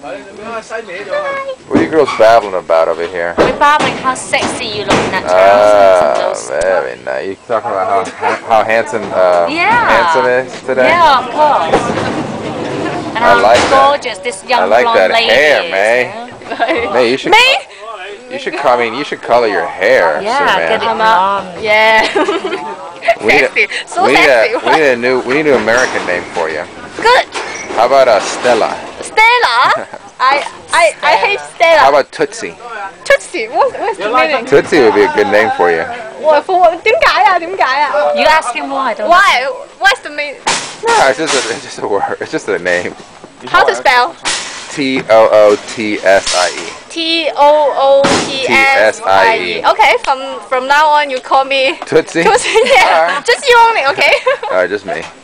What are you girls babbling about over here? We're babbling how sexy you look in that trousers. Very nice. You talking about how handsome handsome is today? Yeah, of course. And how gorgeous this young blonde lady hair, is. May. May, you should. You should come in. You should color your hair. Yeah, get it blonde. Yeah. Sexy. We need a new American name for you. Good. How about Stella? Stella? I hate Stella. How about Tootsie? Tootsie? What's the meaning? Tootsie would be a good name for you. You ask him why, don't Why? What's the meaning? No, it's just a word. It's just a name. How to spell? Tootsie. Tootsie. Okay, from now on you call me Tootsie? Tootsie, yeah. Right. Just you only, okay? Alright, just me.